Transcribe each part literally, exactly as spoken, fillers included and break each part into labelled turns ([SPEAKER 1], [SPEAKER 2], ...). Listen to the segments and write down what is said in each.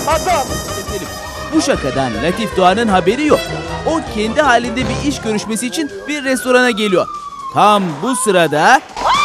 [SPEAKER 1] Adam.
[SPEAKER 2] Bu şakadan Latif Doğan'ın haberi yok. O kendi halinde bir iş görüşmesi için bir restorana geliyor. Tam bu sırada...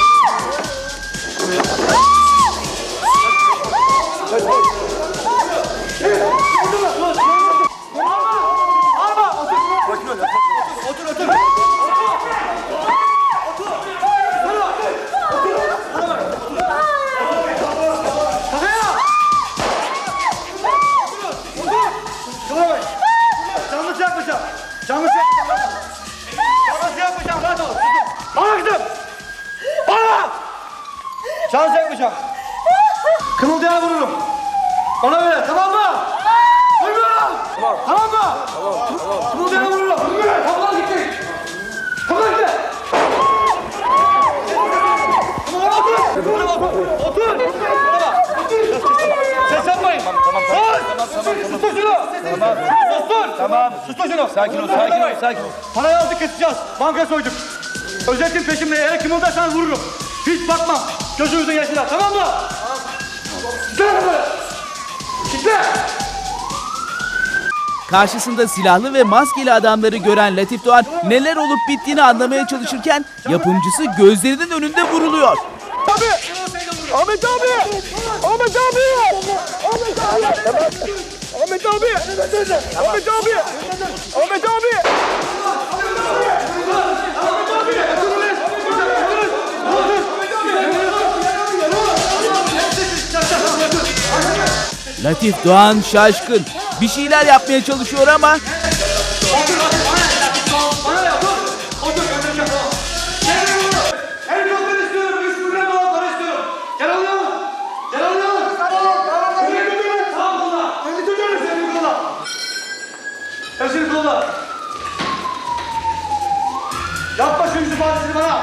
[SPEAKER 1] Canlısı yapmayacağım. Canlısı yapmayacağım. Canlısı yapmayacağım. Rahat ol. Bana kızım. Bana. Canlısı yapmayacağım. Kımıldayana vururum. Bana öyle. Tamam mı? Duymuyorum. Tamam. Tamam mı? Tamam. Tamam. Kımıldayana vururum. Kapıdan gittik. Kapıdan gittik. Otur. Otur. Otur. Ses yapmayın. Tamam, tamam, tamam. Sus! Sus şunu! Tamam. Sustur! Tamam. Sus şunu! Sakin ol, sakin ol, sakin ol. Parayı aldık, keseceğiz. Banka soyduk. Özetim peşimde. Eğer kim olursan vururum. Hiç bakmam. Gözünüzün yaşına. Tamam mı? Tamam. Gitle! Gitle!
[SPEAKER 2] Karşısında silahlı ve maskeli adamları gören Latif Doğan neler olup bittiğini anlamaya çalışırken yapımcısı gözlerinin önünde vuruluyor.
[SPEAKER 1] Abi! Ahmet abi! Ahmet abi! Ahmet abi! Ahmet abi! Ahmet abi! Ahmet abi!
[SPEAKER 2] Latif Doğan şaşkın. Bir şeyler yapmaya çalışıyor ama...
[SPEAKER 1] Hepsini kolla. Yapma şu yüzü ifadesini bana.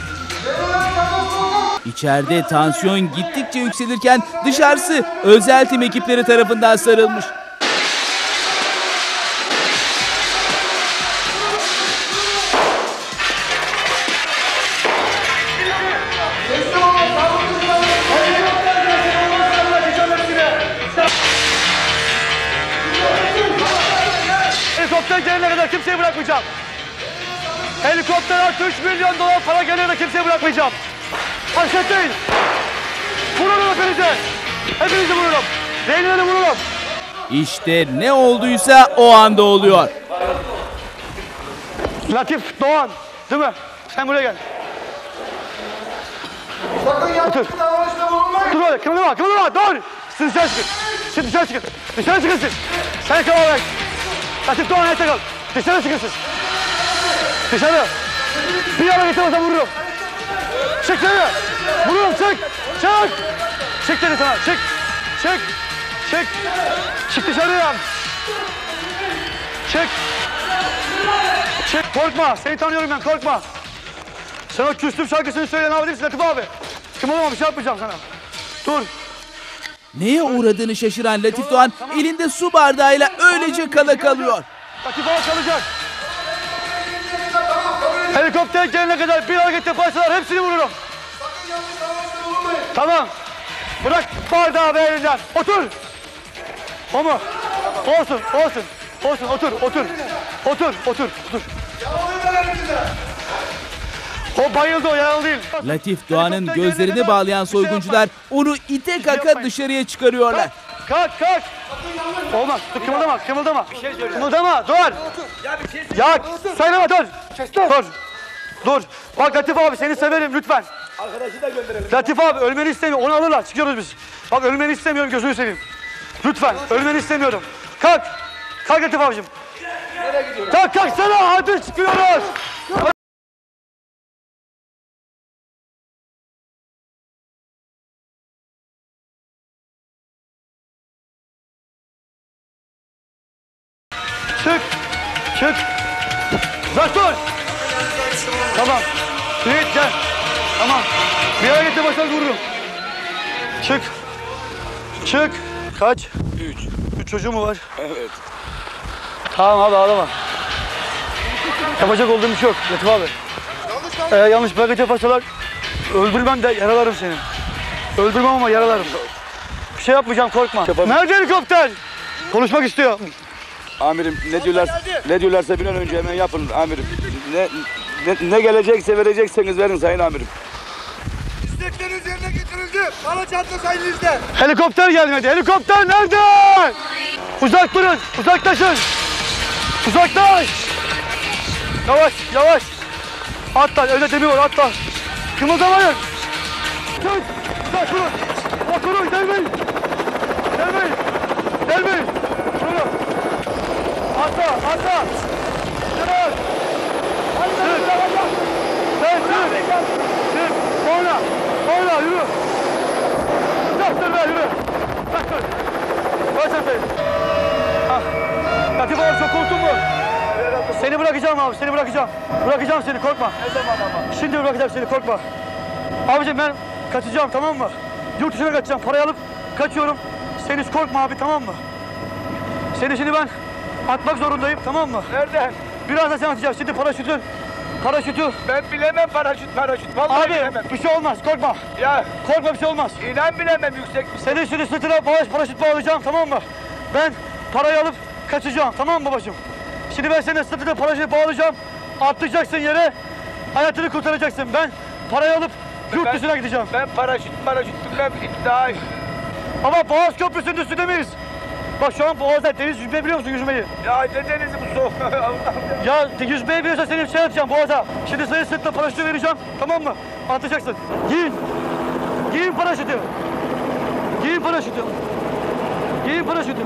[SPEAKER 2] İçeride tansiyon gittikçe yükselirken dışarısı özel tim ekipleri tarafından sarılmış.
[SPEAKER 1] Helikopter gelene kadar kimseyi bırakmayacağım. Helikopter artı üç milyon dolar para gelene kadar kimseyi bırakmayacağım. Haşetleyin. Vururum hepinize. Hepinizi vururum. Rehinleri vururum.
[SPEAKER 2] İşte ne olduysa o anda oluyor.
[SPEAKER 1] Latif Doğan, değil mi? Sen buraya gel.
[SPEAKER 3] Sakın yanlış davranışta bulunmayın.
[SPEAKER 1] Dur öyle, kımıldama, kımıldama, dur! Siz dışarı çıkın. Siz dışarı çıkın. Dışarı çıkın siz. Sen kal olarak. Latif Doğan ayakta kal. Dışarı çıkın siz. Dışarı. Bir yana getirmezsen vururum. Çık dışarı. Vururum, çık. Çık. Çık dedi sana, çık. Çık. Çık. Çık dışarıya. Çık. Çık, korkma. Seni tanıyorum ben, korkma. Sen o küstüm şarkısını söyle, ne yapabilirsin Latif abi? Kim olma, bir şey yapmayacağım sana. Dur.
[SPEAKER 2] Neye uğradığını şaşıran Latif Doğan elinde su bardağıyla öylece kala kalıyor.
[SPEAKER 1] Latif abi kalacak. Helikopter gelene kadar bir hareket yaparsalar hepsini vururum.
[SPEAKER 3] Sakın yanlış davranışta bulunmayın.
[SPEAKER 1] Tamam. Bırak bardağı be elinden. Otur. O mu? Olsun, olsun. Olsun, otur, otur. Otur, otur, otur. O bayıldı, o yaralı değil.
[SPEAKER 2] Latif Doğan'ın gözlerini bağlayan soyguncular onu ite kaka dışarıya çıkarıyorlar.
[SPEAKER 1] Kalk, kalk. Olmaz, dur, kımıldama, kımıldama. Kımıldama, dur. Ya, söyleme, dur. Dur. Dur. Bak Latif abi, seni severim lütfen.
[SPEAKER 3] Arkadaşı da gönderelim.
[SPEAKER 1] Latif abi, ölmeni istemiyorum, onu alırlar, çıkıyoruz biz. Bak ölmeni istemiyorum, gözünü seveyim. Lütfen, ölmeni istemiyorum. Kalk. Kalk Latif abicim.
[SPEAKER 3] Nereye gidiyoruz?
[SPEAKER 1] Kalk, kalksana, hadi çıkıyoruz. Çık. Çık. Uzak dur. Tamam. Süneyt gel. Tamam. Bir yere getir başlar vururum. Çık. Çık. Kaç?
[SPEAKER 3] Üç.
[SPEAKER 1] Üç çocuğu mu var?
[SPEAKER 3] Evet.
[SPEAKER 1] Tamam abi ağlama. Yapacak olduğum bir şey yok Latif abi.
[SPEAKER 3] Yanlış
[SPEAKER 1] Eğer yanlış bir hareket yaparsalar öldürmem de yaralarım seni. Öldürmem ama yaralarım. Bir şey yapmayacağım, korkma.
[SPEAKER 3] Yapalım.
[SPEAKER 1] Nerede helikopter? Konuşmak istiyor.
[SPEAKER 3] Amirim ne diyorlar? Ne diyorlarsa bir an önce hemen yapın amirim. Ne ne, ne gelecekse verecekseniz verin sayın amirim. İstekleriniz yerine getirildi. Bana çantası elinizde.
[SPEAKER 1] Helikopter gelmedi. Helikopter nerede? Uzak durun. Uzaklaşın. Uzaklaş. Yavaş, yavaş. Atla, öyle demiyor, atla. Kımıldamayın. Tut. Uzak durun. Oturun, gelmeyin. Gelmeyin. Gelmeyin. Durun. Atla, atla. Durun. Sür. Sen sür. Sür. Sonra. Sonra yürü. Uzak dur be, yürü. Uzak dur. Kaç efendim. Ah. Latif abi çok korktun mu? Seni bırakacağım abi, seni bırakacağım. Bırakacağım seni, korkma.
[SPEAKER 3] Ne zaman ama?
[SPEAKER 1] Şimdi bırakacağım seni, korkma. Abicim ben kaçacağım, tamam mı? Yurt dışına kaçacağım, parayı alıp kaçıyorum. Sen hiç korkma abi, tamam mı? Seni şimdi ben atmak zorundayım, tamam mı?
[SPEAKER 3] Nereden?
[SPEAKER 1] Birazdan sen atacaksın, şimdi paraşütü. Paraşütü.
[SPEAKER 3] Ben bilemem paraşüt paraşüt. Vallahi
[SPEAKER 1] Abi
[SPEAKER 3] bilemem.
[SPEAKER 1] bir şey olmaz, korkma.
[SPEAKER 3] Ya
[SPEAKER 1] Korkma, bir şey olmaz.
[SPEAKER 3] inan bilemem yüksek bir.
[SPEAKER 1] Senin şimdi sırtına bağış paraşüt bağlayacağım, tamam mı? Ben parayı alıp kaçacağım, tamam mı babacığım? Şimdi ben senin sırtına paraşüt bağlayacağım. Atlayacaksın yere, hayatını kurtaracaksın. Ben parayı alıp yurt
[SPEAKER 3] Ben-
[SPEAKER 1] dışına gideceğim.
[SPEAKER 3] Ben paraşüt paraşüt bilmem iddia.
[SPEAKER 1] Ama Boğaz Köprüsü'nün üstünde miyiz? Bak şu an Boğaz'da deniz yüzmeyi biliyor musun, yüzmeyi?
[SPEAKER 3] Ya ne denizi bu soğuk? Allah'ım ya.
[SPEAKER 1] Ya yüzmeyi biliyorsan seni şey atacağım Boğaz'a. Şimdi senin sırtına paraşütü vereceğim, tamam mı? Atlayacaksın. Giyin. Giyin paraşütü. Giyin paraşütü. Giyin paraşütü.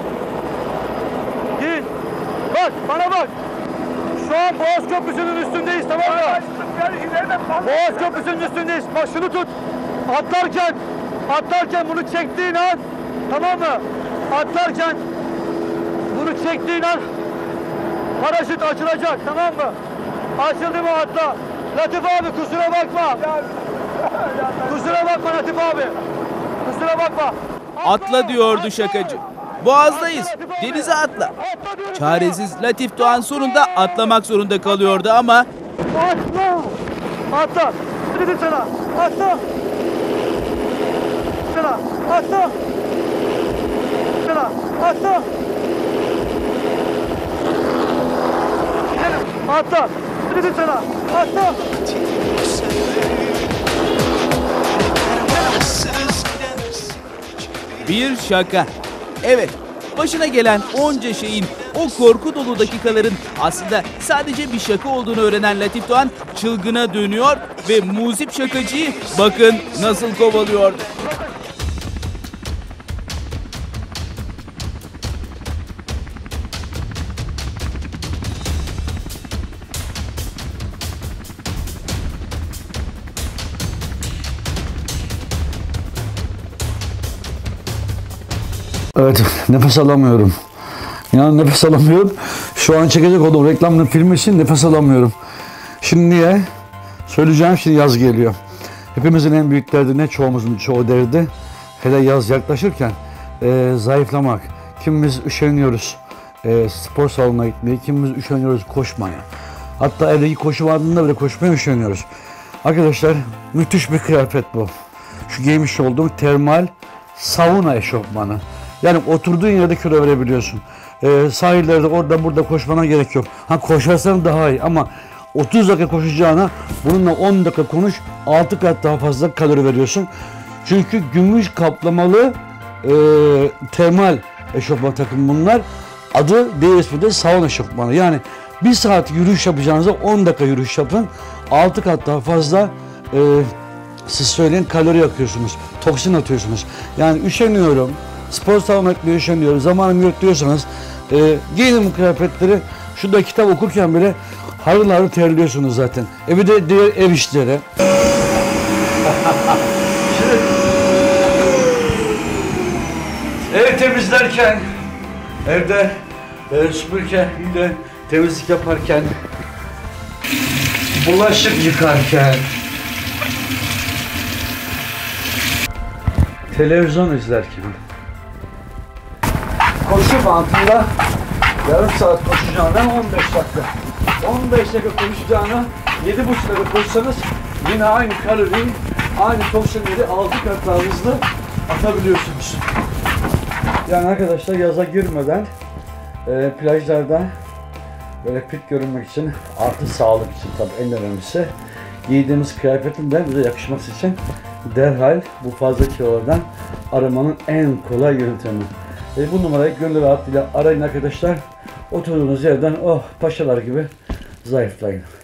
[SPEAKER 1] Giyin. Bak, bana bak. Şu an Boğaz Köprüsü'nün üstündeyiz, tamam mı?
[SPEAKER 3] Yani ileriden fazla.
[SPEAKER 1] Boğaz Köprüsü'nün üstündeyiz. Bak şunu tut. Atlarken, atlarken bunu çektiğin an, tamam mı? Atlarken bunu çektiğin an paraşüt açılacak, tamam mı? Açıldı mı atla. Latif abi kusura bakma. Kusura bakma Latif abi. Kusura bakma.
[SPEAKER 2] Atla diyordu şakacı. Boğazdayız. Denize atla. Çaresiz Latif Doğan sonunda atlamak zorunda kalıyordu ama
[SPEAKER 1] Atla! Atla! Dedim sana! Atla! Sana! Atla! Sana! Atla! Gidelim! Atla! Dedim sana! Atla!
[SPEAKER 2] bir şaka. Evet, başına gelen onca şeyin, o korku dolu dakikaların aslında sadece bir şaka olduğunu öğrenen Latif Doğan çılgına dönüyor ve muzip şakacıyı bakın nasıl kovalıyordu.
[SPEAKER 4] Evet, nefes alamıyorum. Yani nefes alamıyorum. Şu an çekecek olduğum reklamlı film için nefes alamıyorum. Şimdi niye? Söyleyeceğim, şimdi yaz geliyor. Hepimizin en büyük derdi ne? Çoğumuzun çoğu derdi. Hele yaz yaklaşırken e, zayıflamak. Kimimiz üşeniyoruz e, spor salonuna gitmeye, kimimiz üşeniyoruz koşmaya. Hatta evdeki koşu bandında bile koşmaya üşeniyoruz. Arkadaşlar müthiş bir kıyafet bu. Şu giymiş olduğum termal sauna eşofmanı. Yani oturduğun yerde kilo verebiliyorsun. Ee, sahillerde orada burada koşmana gerek yok. Ha koşarsan daha iyi ama otuz dakika koşacağına bununla on dakika konuş, altı kat daha fazla kalori veriyorsun. Çünkü gümüş kaplamalı e, termal eşofman takım bunlar. Adı diğer ismi de sauna eşofmanı. Yani bir saat yürüyüş yapacağınıza on dakika yürüyüş yapın. altı kat daha fazla e, siz söyleyin kalori yakıyorsunuz. Toksin atıyorsunuz. Yani üşeniyorum. Spor salonuna gitmeye üşeniyorum. Zamanım yok diyorsanız e, giyinin bu kıyafetleri. Şurada kitap okurken bile harıl harıl terliyorsunuz zaten. E bir de diğer ev işleri. Ev temizlerken, evde e, süpürürken, bir de temizlik yaparken, bulaşık yıkarken, televizyon izlerken, koşu bantında yarım saat koşacağına on beş dakika. on beş dakika koşacağına yedi buçuk dakika koşsanız yine aynı kaloriyi, aynı toksinleri altı kat daha hızlı atabiliyorsunuz. Yani arkadaşlar yaza girmeden e, plajlarda böyle fit görünmek için, artı sağlık için tabii en önemlisi, giydiğimiz kıyafetin de bize yakışması için derhal bu fazla kilolardan aramanın en kolay yöntemi. E, bu numarayı gönül rahatlığıyla arayın arkadaşlar. Oturduğunuz yerden oh paşalar gibi zayıflayın.